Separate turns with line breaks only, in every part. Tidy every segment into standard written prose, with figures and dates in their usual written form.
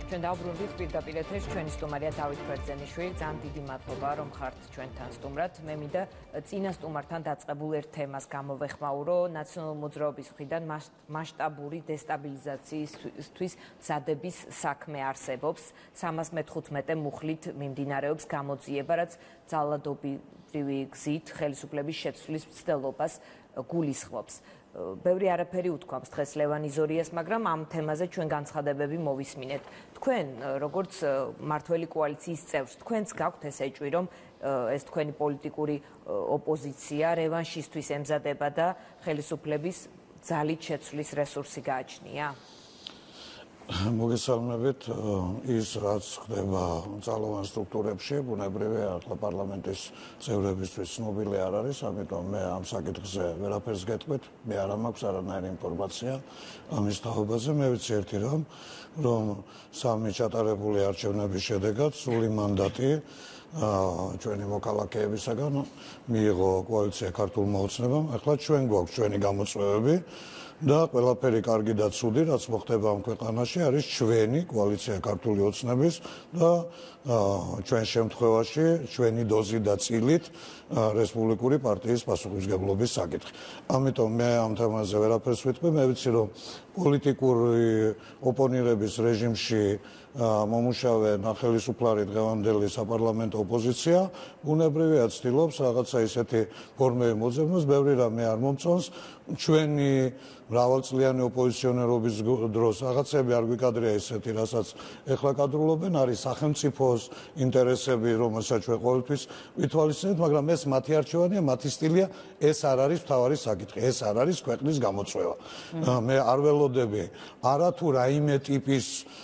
ჩვენ დავბრუნდით პირდაპირ ეთერში ჩვენი სტუმარია დავით ბერძენიშვილი. ძალიან დიდი მადლობა რომ ხართ ჩვენთან სტუმრად. მე მინდა წინა სტუმართან დაწყებულ ერთ თემას გამოვეხმაურო. ნაციონალური მოძრაობის მხრიდან მასშტაბური დესტაბილიზაციისთვის მზადების საქმე არსებობს. 315 მუხლით მიმდინარეობს გამოძიება, რაც ძალადობრივი გზით ხელისუფლების შეცვლის მცდელობას გულისხმობს. ბევრი არაფერი უთქვამს დღეს ლევან იზორიას, მაგრამ ამ თემაზე ჩვენ განცხადებები მოვისმინეთ. თქვენ, როგორც მმართველი კოალიციის წევრს, თქვენც გაქვთ ეს ეჭვი, რომ ეს თქვენი პოლიტიკური ოპოზიცია რევანშისთვის ემზადება და ხელისუფლების ძალით შეცვლის რესურსი გააჩნია?
მოგესალმებით, ის რაც ხდება ძალოვან სტრუქტურებში, ბუნებრივია, ახლა პარლამენტის წევრებისთვის ცნობილი არ არის, ამიტომ მე ამ საკითხზე ვერაფერს გეტყვით, მე არ მაქვს არანაირი ინფორმაცია ამის თაობაზე. მე ვიცი ერთი რამ, რომ სამი ჩატარებული არჩევნების შედეგად სრული მანდატი ჩვენი მოქალაქეებისაგან მიიღო კოალიცია ქართულმა ოცნებამ. ახლა ჩვენ გვაქვს ჩვენი გამოწვევები და ყველაფერი კარგი და ცუდი, რაც მოხდება ამ ქვეყანაში, არის ჩვენი კოალიცია ქართული ოცნების და ჩვენ შემთხვევაში ჩვენი დოზი და წილით რესპუბლიკური პარტიის პასუხისმგებლობის საკითხი. ამიტომ მე ამ თემაზე ვერაფერს ვიტყვი, მე ვიცი, რომ პოლიტიკური ოპონირების რეჟიმში მომუშავე ნახელისუფლარი დღევანდელი საპარლამენტო ოპოზიცია ბუნებრივია ცდილობს რაღაცა ისეთი ფორმები მოძებნოს, ბევრი რამე არ მომწონს. ჩვენი მრავალწლიანი ოპოზიციონერობის დროს რაღაცები არ გვიკადრია ისეთი, რასაც ეხლა კადრულობენ, არის სახელმწიფოს ინტერესები, რომელსაც ჩვენ ყოველთვის ვითვალისწინებთ, მაგრამ ეს მათი არჩევანია, მათი სტილია, ეს არ არის მთავარი საკითხი, ეს არ არის ქვეყნის გამოწვევა. მე არ ველოდები არათუ რაიმე ტიპის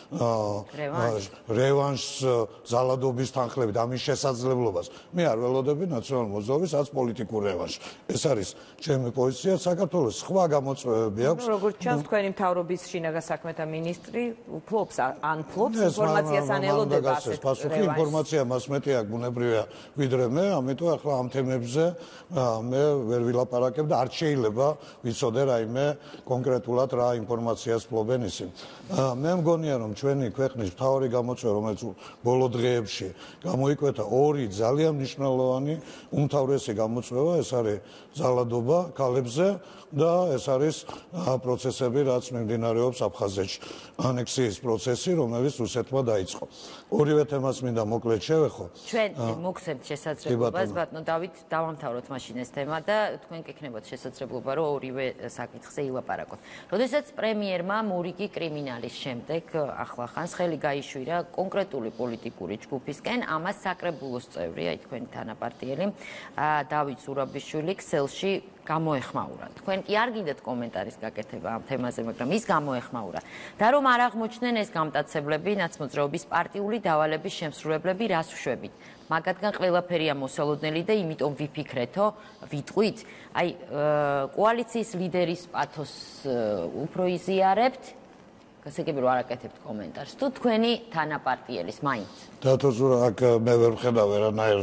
რევანშს ძალადობის თანხლებით, ამის შესაძლებლობას. მე არ ველოდები ნაციონალური მოძრაობის არც პოლიტიკურ რევანშს. ეს არის ჩემი პოზიცია საქართველოს სხვა გამოწვევები აქვს.
როგორც ჩანს, თქვენი მთავრობის შინაგან საქმეთა მინისტრი ფლობს ან ფლობს ინფორმაციას ან ელოდება ასეთ
პასუხი ინფორმაცია მას მეტი აქვს ბუნებრივია ვიდრე მე, ამიტომ ახლა ამ თემებზე მე ვერ ვილაპარაკებ და არ შეიძლება ვიცოდე რაიმე კონკრეტულად რა ინფორმაციას ფლობენ ისინი. მე მგონია რომ ჩვენი ქვეყნის მთავარი გამოწვევა, რომელიც ბოლო დღეებში გამოიკვეთა ორი ძალიან მნიშვნელოვანი უმთავრესი გამოწვევა, ეს არის ძალადობა ქალებზე და ეს არის პროცესები, რაც მიმდინარეობს აფხაზეთში, ანექსიის პროცესი, რომელიც რუსეთმა დაიწყო. ორივე თემას მინდა მოკლედ შევეხო.
ჩვენ მოგცემთ შესაძლებლობას, ბატონო დავით, დავამთავროთ მაშინ ეს თემა და თქვენ გექნებათ შესაძლებლობა, რომ ორივე საკითხზე ილაპარაკოთ. როდესაც პრემიერმა მურიგი კრიმინალის შემდეგ ახლახანს ხელი გაიშვირა კონკრეტული პოლიტიკური ჯგუფისკენ, ამას საკრებულოს წევრი, აი თქვენი თანაპარტიელი დავით ზურაბიშვილი ქსელში გამოეხმაურა. თქვენ კი არ გინდათ კომენტარის გაკეთება ამ თემაზე, მაგრამ ის გამოეხმაურა. და რომ არ აღმოჩნდნენ ეს გამტაცებლები, ნაცმოძრაობის პარტიული დავალების შემსრულებლები, რას ვშვებით? მაგათგან ყველაფერია მოსალოდნელი და იმიტომ ვიფიქრეთო, ვიტყვით, აი კოალიციის ლიდერის პათოსს უფრო იზიარებთ, გასაგები რომ არ აკეთებთ კომენტარს, თუ თქვენი თანაპარტიელის მაინც.
დათო ზურა, აქ მე ვერ ვხედავ ვერანაირ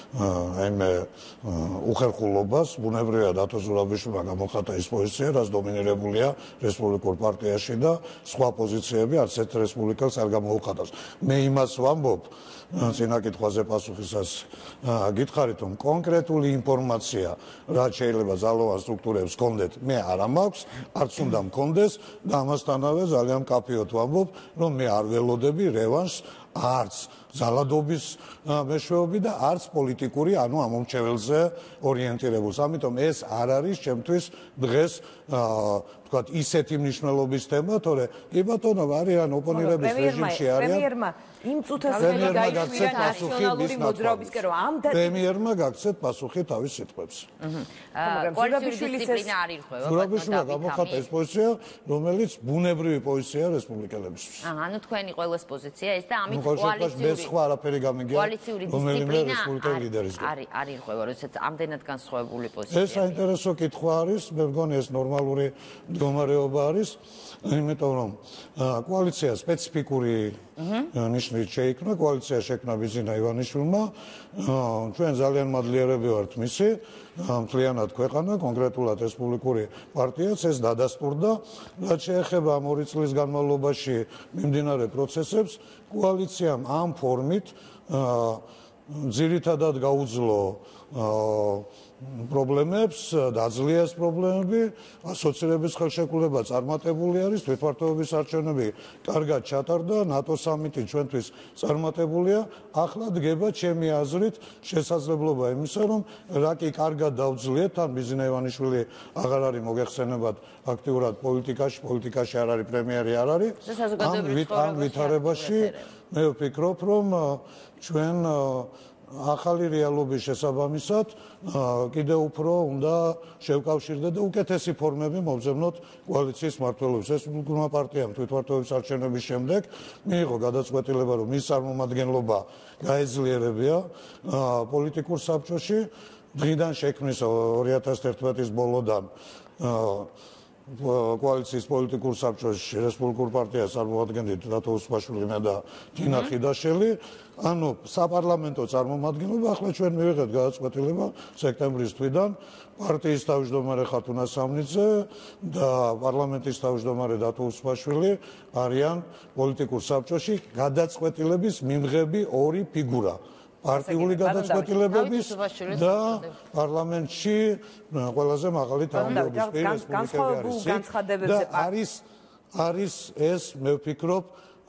აიმე უხერხულობას, ბუნებრივია დათო ზურაბიშვილმა გამოხატა ის პოზიცია, რაც დომინირებულია რესპუბლიკურ პარტიაში და სხვა პოზიციები არც ერთ რესპუბლიკელს არ გამოუხატავს. მე იმას ვამბობ, წინა კითხვაზე პასუხისას გითხარით, რომ კონკრეტული ინფორმაცია, რაც შეიძლება ძალოვან სტრუქტურებს გქონდეთ, მე არა მაქვს, არც უნდა მქონდეს და ამასთანავე ძალიან კაფეოდ ვამბობ, რომ მე არ ველოდები რევანშს არც ძალადობის მეშვეობი და არც პოლიტიკური, ანუ ამომრჩეველზე ორიენტირებულს. ამიტომ ეს არ არის ჩემთვის დღეს თქვათ ისეთი მნიშვნელობის თემა, თორე კი ბატონო, არიან ოპონირების რეჟიმში არიან.
პრემიერმა იმ წუთას ხელი გაიშვირა ნაციონალური მოძრაობისკენ, რომ ამ
პრემიერმა გაქცეთ პასუხი თავის სიტყვებს.
კოალიციური დისციპლინა არ ირღვევა.
ზურაბიშვილმა გამოხატა ეს პოზიცია, რომელიც ბუნებრივი პოზიცია რესპუბლიკელებისთვის.
ანუ თქვენი ყოველს პოზიცია ეს და ამით
კოალიციური სხვა არაფერი გამიგია, რომელიმე რესპუბლიკელი ლიდერისგან.
არ ირღვევა, როდესაც ამდენად განსხვავებული პოზიცია.
ეს საინტერესო კითხვა არის, მე მგონი ეს ნორმალური მდგომარეობა არის, იმიტომ რომ კოალიცია სპეციფიკური ნიშნით შეიქმნა, კოალიცია შექმნა ბიძინა ივანიშვილმა. ჩვენ ძალიან მადლიერები ვართ მისი, მთლიანად ქვეყანა, კონკრეტულად რესპუბლიკური პარტიაც ეს დადასტურდა. რაც შეეხება ამ 2 წლის განმავლობაში მიმდინარე პროცესებს, კოალიციამ ამ ფორმით ძირითადად გაუძლო პრობლემებს, დაძლია ეს პრობლემები, ასოცირების ხელშეკრულება წარმატებული არის, თვითმმართველობის არჩევნები კარგად ჩატარდა, ნატო სამიტი ჩვენთვის წარმატებულია, ახლა დგება ჩემი აზრით შესაძლებლობა იმისა, რომ რა კი კარგად დავძლიეთ, თან ბიძინა ივანიშვილი აღარ არის მოგეხსენებათ აქტიურად პოლიტიკაში არ არის პრემიერი არ არის. ამ ვითარებაში მე ვფიქრობ, რომ ჩვენ ახალი რეალობის შესაბამისად კიდევ უფრო უნდა შევკავშირდეთ და უკეთესი ფორმები მოვძებნოთ კოალიციის მმართველობის. რესპუბლიკურმა პარტიამ თვითმმართველობის არჩევნების შემდეგ მიიღო გადაწყვეტილება, რომ მის წარმომადგენლობა გაეძლიერებია პოლიტიკურ საბჭოში. დღიდან შექმნის 2011 წლის ბოლოდან კოალიციის პოლიტიკურ საბჭოში რესპუბლიკურ პარტიას წარმოადგენდით დათო უსმაშვილი და თინა ხიდაშელი. ანუ საპარლამენტო წარმომადგენლობა ახლა ჩვენ მივიღეთ გადაწყვეტილება სექტემბრის თვიდან პარტიის თავმჯდომარე ხათუნა სამნიძე და პარლამენტის თავმჯდომარე დათო უსმაშვილი არიან პოლიტიკურ საბჭოში გადაწყვეტილების მიმღები 2 ფიგურა. პარტიული გადაწყვეტილებების და პარლამენტში ყველაზე მაღალი თანამდებობის პირი არის ეს მე ვფიქრობ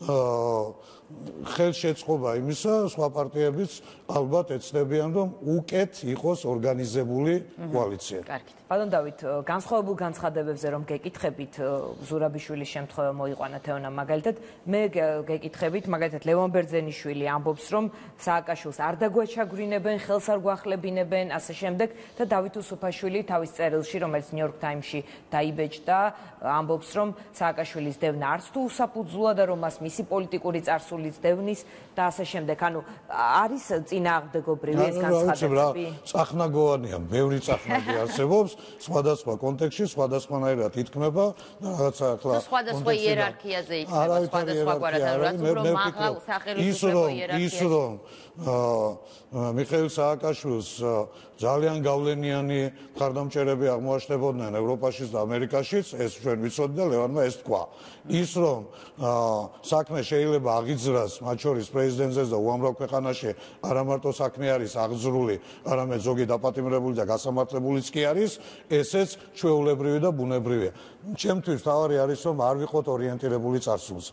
ხელშეწყობა იმისა, სხვა პარტიებიც ალბათ ეცდებიან, რომ უკეთ იყოს ორგანიზებული კოალიცია.
ბატონ დავით, განსხვავებულ განცხადებებზე რომ გეკითხებით, ზურაბიშვილის შემთხვევა მოიყვანა თეონა მაგალითად, მე გეკითხებით, მაგალითად ლევან ბერძენიშვილი ამბობს, რომ სააკაშვილს არ დაგვაჩაგვრინებენ, ხელს არ გვახლებინებენ, ასე შემდეგ და დავით უსუფაშვილი თავის წერილში, რომელიც New York Times-ში დაიბეჭდა, ამბობს, რომ სააკაშვილის დევნა არც თუ უსაფუძვლოა და რომ მას მისი პოლიტიკური წარსულიც დევნის და ასე შემდეგ. ანუ არის წინააღმდეგობრივი ეს განცხადებები?
წახნაგოვანია, ბევრი წახნაგი არსებობს. სხვადასხვა კონტექსტში, სხვადასხვანაირად ითქმება და რაღაცა ახლა
სხვადასხვა იერარქიაზე ითქმება, სხვადასხვაგვარად, რომ მაღალ სახელმწიფო იერარქიაში
ის რომ მიხეილ სააკაშვილს ძალიან გავლენიანი მხარდამჭერები აღმოაჩნდებოდნენ ევროპაშიც და ამერიკაშიც, ეს ჩვენ ვიცოდი და ლევანმა ეს თქვა. ის რომ საქმე შეიძლება აღიძრას მათ შორის პრეზიდენტზეც და უამრავ ქვეყანაში არა მარტო საქმე არის აღძრული, არამედ ზოგი დაპატიმრებული და გასამართლებულიც კი არის, ესეც ჩვეულებრივი და ბუნებრივია. ჩემთვის თავარი არის, რომ არ ვიყოთ ორიენტირებული წარსულზე.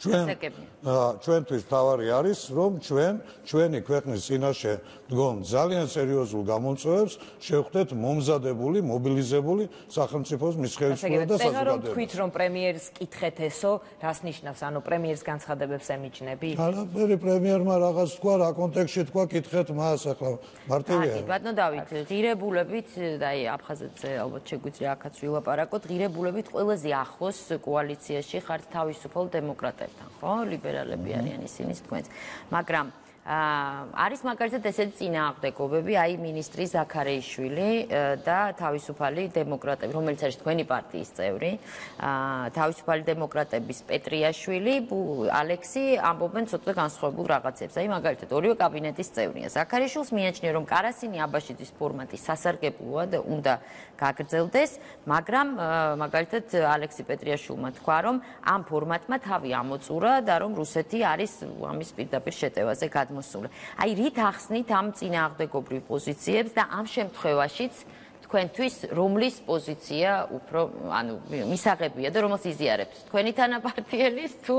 ჩვენთვის თავარი არის, რომ ჩვენი ქვეყნის წინაშე დგომ ძალიან სერიოზულ გამომწვევებს შევხვდეთ მომზადებული, მობილიზებული სახელმწიფოს მისხევილწმობა და საზოგადოება.
თქვით, რომ პრემიერს კითხეთ ესო, რას ნიშნავს, ანუ პრემიერს განცხადებებს ემიჯნები?
არაფერი პრემიერმა რაღაც თქვა, რა კონტექსტში თქვა, კითხეთ მას, ახლა მარტივია.
ბატონო დავით, ღირებულებით და აი აფხაზეთზე ალბათ შეგვიძლია აქაც ვილაპარაკოთ, ღირებულებით ყველაზე ახლოს კოალიციაში ხართ თავისუფალ დემოკრატებთან, ხო? ლიბერალები არიან ისინი თქვენს. მაგრამ არის მაგალითად ესეთი წინააღმდეგობები, აი მინისტრი ზაქარეიშვილი და თავისუფალი დემოკრატები, რომელიც არის თქვენი პარტიის წევრი, თავისუფალი დემოკრატების პეტრიაშვილი, ალექსი ამბობენ ცოტა განსხვავებულ რაღაცებს. აი მაგალითად ორივე კაბინეტის წევრია. ზაქარეიშვილს მიაჩნია, რომ კარასინი აბაშიძის ფორმატი სასარგებლოა და უნდა გაგრძელდეს, მაგრამ მაგალითად ალექსი პეტრიაშვილმა თქვა, რომ ამ ფორმატმა თავი ამოწურა და რომ რუსეთი არის ამის პირდაპირ შეტევაზე მოსული. აი რით ახსნით ამ წინააღმდეგობრივ პოზიციებს და ამ შემთხვევაშიც თქვენთვის რომლის პოზიცია უფრო ანუ მისაღებია და რომელს იზიარებთ? თქვენი თანაპარტიელის თუ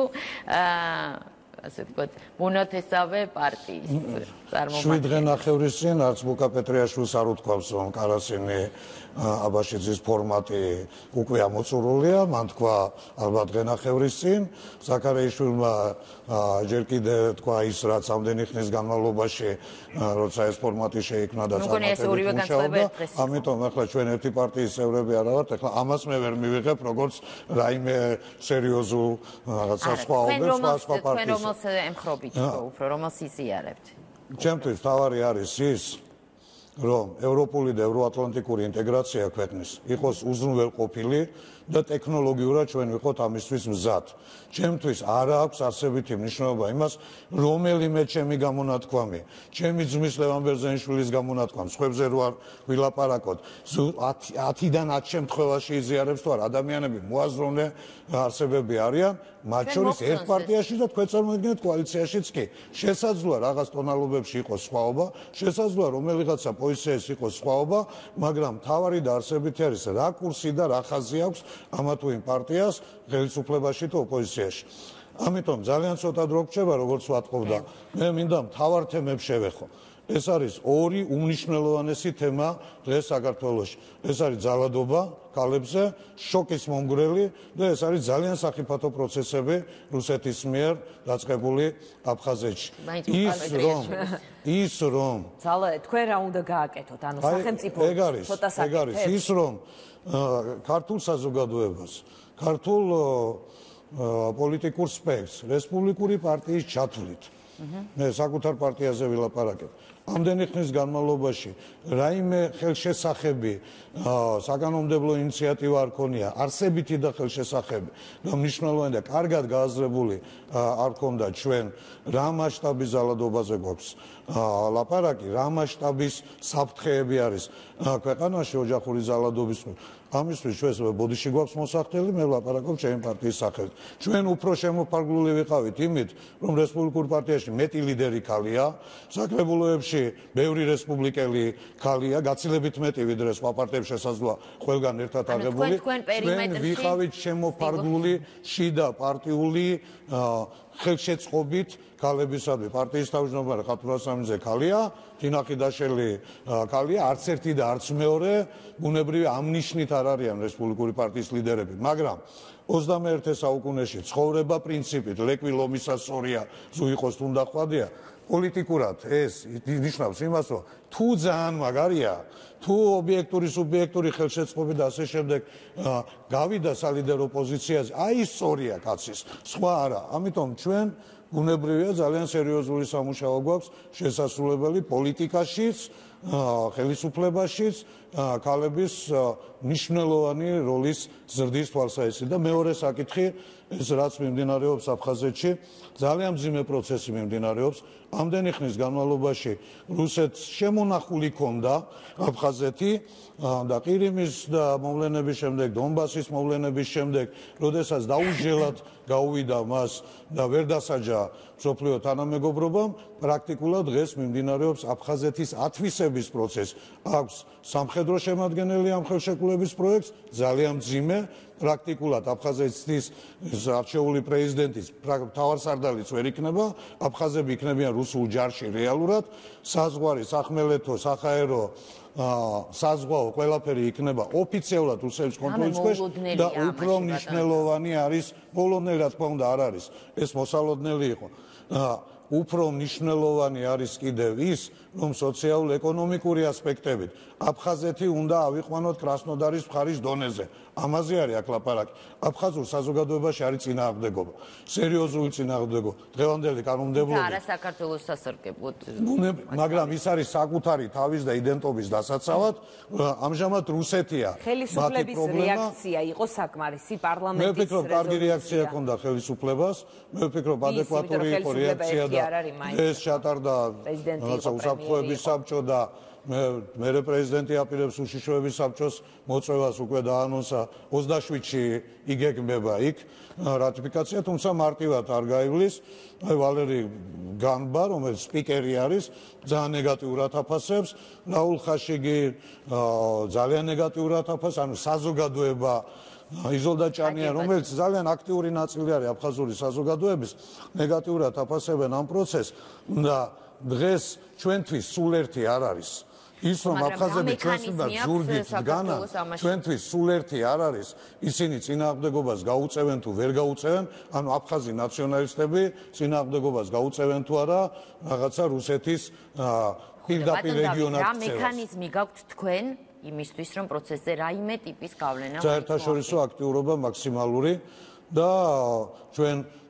ასე ვთქვათ, მონათესავე პარტიის წარმომადგენელი?
7 დღე ნახევრის წინ არც ბუკა პეტრიაშვილს არ უთქვამს, რომ კარასინი აბაშიძის ფორმატი უკვე ამოწურულია, მან თქვა ალბათ დღე ნახევრის წინ, ზაქარეიშვილმა ჯერ კიდე თქვა ის, რაც ამდენი ხნის განმავლობაში, როცა ეს ფორმატი შეიქმნა და წარმატებით მუშაობდა, ამიტომ ახლა ჩვენ ერთი პარტიის წევრები არა ვართ, ახლა ამას მე ვერ მივიღებ, როგორც რაიმე სერიოზულ რაღაცა სხვაობებს, სხვა პარტიის.
თქვენ რომელს ემხრობით უფრო, რომელს იზიარებთ?
ჩემთვის თავარი არის ის, რომ ევროპული და ევროატლანტიკური ინტეგრაცია ქვეყნის იყოს უზრუნველყოფილი და ტექნოლოგიურად ჩვენ ვიყოთ ამისთვის მზად. ჩემთვის არ აქვს არსებითი მნიშვნელობა იმას, რომელიმე ჩემი გამონათქვამი, ჩემი ძმის ლევან ბერძენიშვილის გამონათქვამს, სხვებზე რო არ ვილაპარაკოთ, 10-დან 10 შემთხვევაში იზიარებს თუ არ ადამიანები მოაზროვნე არსებები არიან, მათ შორის ერთ პარტიაში და თქვენ წარმოიდგინეთ კოალიციაშიც კი. შესაძლოა რაღაც ტონალობებში იყოს სხვაობა, შესაძლოა რომელიღაცა პოზიციაში იყოს სხვაობა, მაგრამ მთავარი და არსებითი არის რა კურსი და რა ხაზი აქვს ამა თუ იმ პარტიას ხელისუფლებაში თუ ოპოზიციაში. ამიტომ ძალიან ცოტა დრო გრჩება, როგორც ვატყობდა. მე მინდა მთავარ თემებს შევეხო. ეს არის ორი უმნიშვნელოვანესი თემა დღეს საქართველოში. ეს არის ძალადობა ქალებზე, შოკის მომგვრელი და ეს არის ძალიან სახიფათო პროცესები რუსეთის მიერ დაწყებული აფხაზეთში. ის რომ
თქვენ რა უნდა გააკეთოთ? ანუ სახელმწიფო ცოტა საკითხებს.
ის რომ ქართულ საზოგადოებას, ქართულ პოლიტიკურ სპექტრს, რესპუბლიკური პარტიის ჩათვლით. მე საკუთარ პარტიაზე ვილაპარაკებ. ამდენი ხნის განმავლობაში რაიმე ხელშესახები, საკანონმდებლო ინიციატივა არ ქონია, არსებითი და ხელშესახები და მნიშვნელოვანი და კარგად გააზრებული არ ქონდა ჩვენ რა მასშტაბის ძალადობაზე გვაქვს ლაპარაკი, რა მასშტაბის საფრთხეები არის ქვეყანაში ოჯახური ძალადობის ამისთვის ჩვენ ბოდიში გვაქვს მოსახდელი, მე ვლაპარაკობ ჩემი პარტიის სახელით. ჩვენ უფრო შემოფარგლული ვიყავით იმით, რომ რესპუბლიკურ პარტიაში მეტი ლიდერი ქალია, საკრებულოებში ბევრი რესპუბლიკელი ქალია, გაცილებით მეტი ვიდრე სხვა პარტიებს შესაძლოა ყველგან ერთად აღებული. ჩვენ ვიყავით შემოფარგლული შიდა პარტიული ხელშეწყობით ქალებისადმი. პარტიის თავმჯდომარე ხათურასამიძე ქალია, თინახიდაშელი ქალია, არც ერთი და არც მეორე ბუნებრივი ამ ნიშნით არ არიან რესპუბლიკური პარტიის ლიდერები, მაგრამ 21 საუკუნეში ცხოვრება პრინციპით, ლეკვი ლომისასორია, ზუ იყოს თუნდა ხვადია, პოლიტიკურად ეს ნიშნავს იმას, რომ თუ ძალიან მაგარია, თუ ობიექტური, სუბიექტური ხელშეწყობით და ასე შემდეგ გავიდა სალიდერო პოზიციაზე, აი სწორია კაცის, სხვა არა. ამიტომ ჩვენ ბუნებრივია ძალიან სერიოზული სამუშაო გვაქვს შესასრულებელი პოლიტიკაშიც, ხელისუფლებაშიც, ქალების მნიშვნელოვანი როლის ზრდის თვალსაჩინო და მეორე საკითხი ეს რაც მიმდინარეობს აფხაზეთში, ძალიან მძიმე პროცესი მიმდინარეობს. ამდენი ხნის განმავლობაში რუსეთს შემონახული ქონდა აფხაზეთი და ყირიმის და მოვლენების შემდეგ, დონბასის მოვლენების შემდეგ, როდესაც დაუჟელად გაუვიდა მას და ვერ დასაჯა მსოფლიო თანამეგობრობამ, პრაქტიკულად დღეს მიმდინარეობს აფხაზეთის ათვისების პროცესი. აქვს სამხედრო შემადგენელი ამ ხელშეკრულების პროექტს, ძალიან მძიმე, პრაქტიკულად აფხაზეთის არჩეული პრეზიდენტის მთავარსარდალიც ვერ იქნება, აფხაზები იქნებიან რუსულ ჯარში რეალურად, საზღვარი, სახმელეთო, საჰაერო საზღვაო ყველაფერი იქნება ოფიციალურად რუსეთის კონტროლის ქვეშ და უფრო მნიშვნელოვანი არის პოლონელი, რა თქმა უნდა არ არის, ეს მოსალოდნელი იყო. უფრო მნიშვნელოვანი არის კიდევ ის, რომ სოციალურ-ეკონომიკური ასპექტებით აფხაზეთი უნდა ავიყვანოთ კრასნოდარის მხარის დონეზე. ამაზე არის აქ ლაპარაკი. აფხაზურ საზოგადოებაში არის წინააღმდეგობა, სერიოზული წინააღმდეგობა. დღევანდელი კანონმდებლობა
არა საქართველოს სასარგებლოდ,
მაგრამ ის არის საკუთარი თავის და იდენტობის დასაცავად. ამჟამად რუსეთია.
ხელისუფლების რეაქცია იყო საკმარისი პარლამენტის
მე ვფიქრობ, კარგი რეაქცია ჰქონდა ხელისუფლებას. მე ვფიქრობ, ადეკვატური იყო რეაქცია და ეს ჩატარდა რაღაცა უსაფრთხოების საბჭო და მერე პრეზიდენტი აპირებს უშიშროების საბჭოს მოწვევას უკვე დაანონსა 27-ში იგეგმება იქ რატიფიკაცია, თუმცა მარტივად არ გაივლის. ვალერი განბა, რომელიც სპიკერი არის, ძალიან ნეგატიურად აფასებს, რაულ ხაშიგი ძალიან ნეგატიურად აფასებს, ანუ საზოგადოება იზოლდა ჭანია, რომელიც ძალიან აქტიური ნაწილი არის აფხაზური საზოგადოების, ნეგატიურად აფასებენ ამ პროცესს და დღეს ჩვენთვის სულ ერთი არ არის. ის რომ აფხაზები ჩვენს მიმართ ზურგით დგანან, ჩვენთვის სულ ერთი არ არის, ისინი წინააღმდეგობას გაუწევენ თუ ვერ გაუწევენ, ანუ აფხაზი ნაციონალისტები წინააღმდეგობას გაუწევენ თუ არა რაღაცა რუსეთის პირდაპირ რეგიონად ქცევას.
მექანიზმი გაქვთ თქვენ იმისთვის, რომ პროცესზე რაიმე ტიპის გავლენა
საერთაშორისო აქტიურობა მაქსიმალური და ჩვენ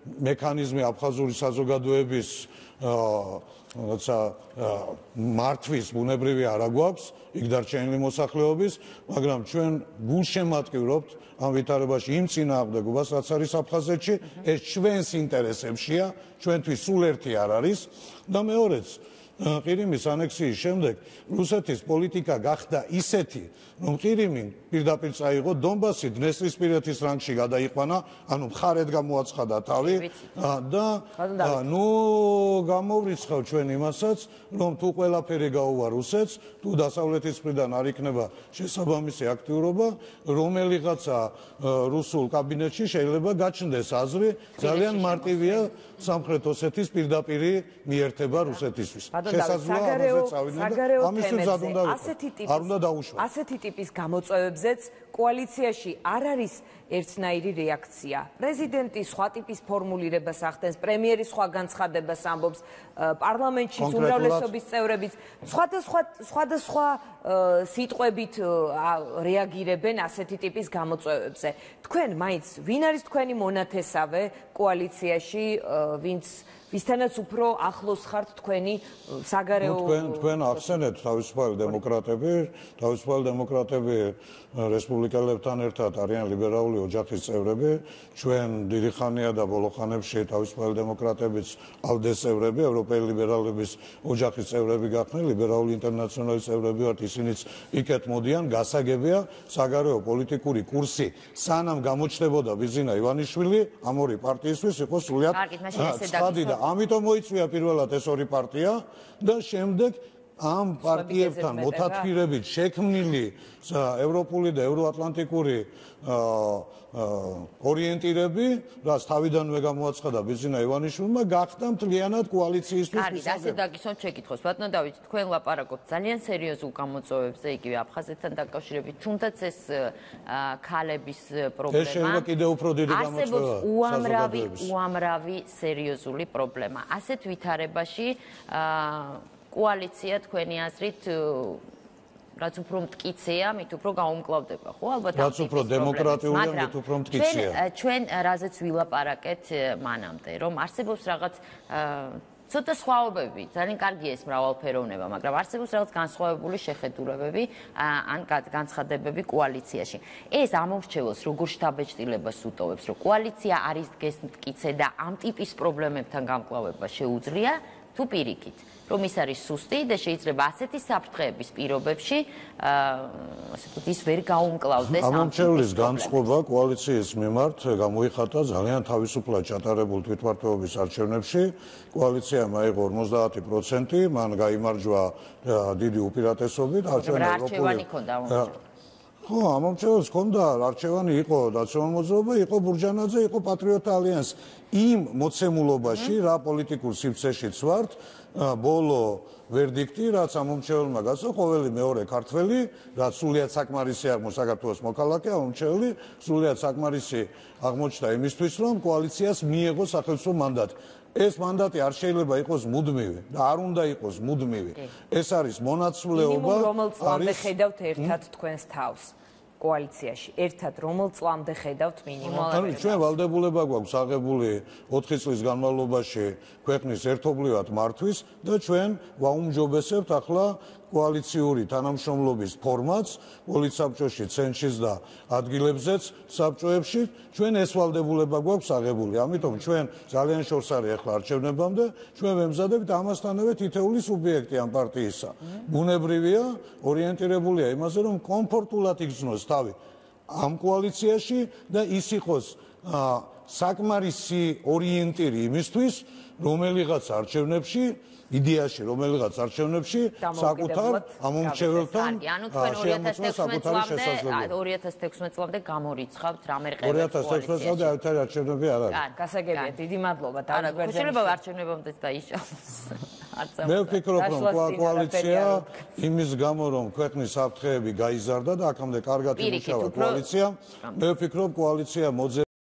მექანიზმი აფხაზური საზოგადოების როცა მართვის ბუნებრივი არა გვაქვს, იქ დარჩენილი მოსახლეობის, მაგრამ ჩვენ გულშემატკივრობთ ამ ვითარებაში იმ წინააღმდეგობას, რაც არის აფხაზეთში, ეს ჩვენს ინტერესებშია, ჩვენთვის სულ ერთი არ არის და მეორეც ყირიმის ანექსიის შემდეგ რუსეთის პოლიტიკა გახდა ისეთი, რომ ყირიმი პირდაპირ წაიღო დონბასი დნესტრისპირეთის რანგში გადაიყვანა, ანუ მხარეთ გამოაცხადა თავი და ნუ გამოვრიცხავ ჩვენ იმასაც, რომ თუ ყველაფერი გაუვა რუსეთს, თუ დასავლეთის მხრიდან არ იქნება შესაბამისი აქტიურობა, რომელიღაცა რუსულ კაბინეტში შეიძლება გაჩნდეს აზრი, ძალიან მარტივია სამხრეთ ოსეთის პირდაპირი მიერთება რუსეთისთვის. შესაძლოა ამაზე წავიდნენ და ამისთვის ზად უნდა ვიყო. არ უნდა დაუშვათ.
ასეთი ტიპის გამოწვევებზეც კოალიციაში არ არის ერთნაირი რეაქცია. პრეზიდენტი სხვა ტიპის ფორმულირებას ახდენს, პრემიერი სხვა განცხადებას ამბობს, პარლამენტში უმრავლესობის წევრებიც სხვადასხვა სიტყვებით რეაგირებენ ასეთი ტიპის გამოწვევებზე. თქვენ მაინც ვინ არის თქვენი მონათესავე კოალიციაში, ვისთანაც უფრო ახლოს ხართ თქვენი საგარეო
თქვენ ახსენეთ თავისუფალი დემოკრატები რესპუბლიკელებთან ერთად არიან ლიბერალური ოჯახის წევრები, ჩვენ დიდი ხანია და ბოლო ხანებში თავისუფალი დემოკრატებიც ალდეს წევრები, ევროპელი ლიბერალების ოჯახის წევრები გახდნენ, ლიბერალური ინტერნაციონალის წევრები ვართ, ისინიც იქეთ მოდიან, გასაგებია საგარეო პოლიტიკური კურსი, სანამ გამოჩნდებოდა ბიძინა ივანიშვილი, ამ ორი პარტიისთვის იყო სრულიად ცხადი და ამიტომ მოიწვია პირველად ეს ორი პარტია და შემდეგ ამ პარტიებთან მოთათფირებით შექმნილი ევროპული და ევროატლანტიკური ორიენტირები, რაც თავიდანვე გამოაცხადა ბიძინა ივანიშვილმა, გახდა მთლიანად კოალიციისთვის
მისაღები. ასე დაგისვამ შეკითხოს, ბატონო დავით, თქვენ ლაპარაკობთ ძალიან სერიოზულ გამოწვევებზე, იგივე აფხაზეთთან დაკავშირებით, თუნდაც ეს ქალების პრობლემა.
ეს შეიძლება კიდევ უფრო დიდი გამოწვევა.
უამრავი სერიოზული პრობლემა. ასეთ ვითარებაში კოალიცია თქვენი აზრით რაც უფრო მტკიცეა, მით უფრო გაუმკლავდება, ხო? ალბათ
რაც უფრო დემოკრატიულია, მით უფრო მტკიცეა.
ჩვენ რაზეც ვილაპარაკეთ მანამდე, რომ არსებობს რაღაც ცოტა სხვაობები, ძალიან კარგია ეს მრავალფეროვნება, მაგრამ არსებობს რაღაც განსხვავებული შეხედულებები ან განცხადებები კოალიციაში. ეს ამორჩეულს როგორ შთაბეჭდილებას უტოვებს, რომ კოალიცია არის დგეს მტკიცე და ამ ტიპის პრობლემებთან გამკლავება შეუძლია, თუ პირიქით. რომ ის არის სუსტი და შეიძლება ასეთი საფრთხეების პირობებში ასე ვთქვით ის ვერ გაუმკლავდეს
ამომრჩევლის განწყობა კოალიციის მიმართ გამოიხატა ძალიან თავისუფლად ჩატარებულ თვითმმართველობის არჩევნებში კოალიციამ აიღო 50%, მან გაიმარჯვა დიდი უპირატესობით
არჩევანი ქონდა
ხო, ამომრჩეველს ქონდა არჩევანი იყო ნაციონალურ მოძრაობა, იყო ბურჯანაძე, იყო პატრიოტთა ალიანსი. იმ მოცემულობაში რა პოლიტიკურ სივრცეშიც ვართ, ბოლო ვერდიქტი, რაც ამომრჩეველმა გასცა, ყოველი მეორე ქართველი, რაც სრულიად საკმარისი აღმოჩნდა საქართველოს მოქალაქე, ამომრჩეველი სრულიად საკმარისი აღმოჩნდა იმისთვის, რომ კოალიციას მიეღო სახელმწიფო მანდატი. ეს მანდატი არ შეიძლება იყოს მუდმივი და არ უნდა იყოს მუდმივი. ეს არის მონაცვლეობა,
რომელ წლამდე ხედავთ ერთად თქვენს თავს კოალიციაში. ერთად რომელ წლამდე ხედავთ მინიმუმ?
ჩვენ ვალდებულება გვაქვს აღებული 4 წლის განმავლობაში ქვეყნის ერთობლივად მართვის და ჩვენ ვაუმჯობესებთ ახლა კოალიციური თანამშრომლობის ფორმატს პოლიტსაბჭოში, ცენტრშიც და ადგილებზეც საბჭოებში ჩვენ ეს ვალდებულება გვაქვს აღებული. ამიტომ ჩვენ ძალიან შორს არის ახლა არჩევნებამდე, ჩვენ ვემზადებით ამასთანავე თითეული სუბიექტი ამ პარტიისა. ბუნებრივია, ორიენტირებულია იმაზე, რომ კომფორტულად იგრძნოს თავი ამ კოალიციაში და ის იყოს საკმარისი ორიენტირი იმისთვის, რომელიღაც არჩევნებში იდეაში რომელიღაც არჩევნებში საკუთარ ამომრჩეველთან შეამოწმა საკუთარი შესაძლებლობა.
2016 წლამდე გამორიცხავთ რამე რყევებს
2016 წლამდე აერთარი არჩევნები არ არის.
გასაგებია, დიდი მადლობა დავით ბერძენიშვილი.
შეიძლება არჩევნებამდეც დაიშალოს.
მე ვფიქრობ, რომ კოალიცია იმის გამო, რომ ქვეყნის საფრთხეები გაიზარდა და აქამდე კარგად იმუშავა კოალიცია, მე ვფიქრობ, კოალიცია